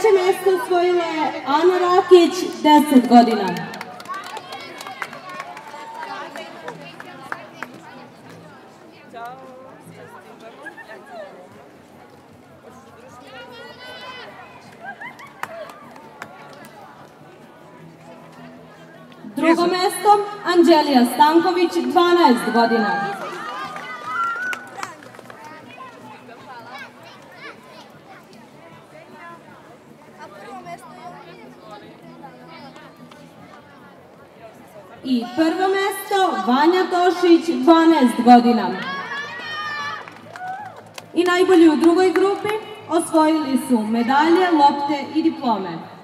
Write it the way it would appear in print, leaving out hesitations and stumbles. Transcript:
treće mjesto osvojila je Ana Rakić, 10 godina. Drugo mjesto Anđelija Stanković, 12 godina. I prvo mjesto Vanja Tošić, 12 godina. I najbolji u drugoj grupi osvojili su medalje, lopte i diplome.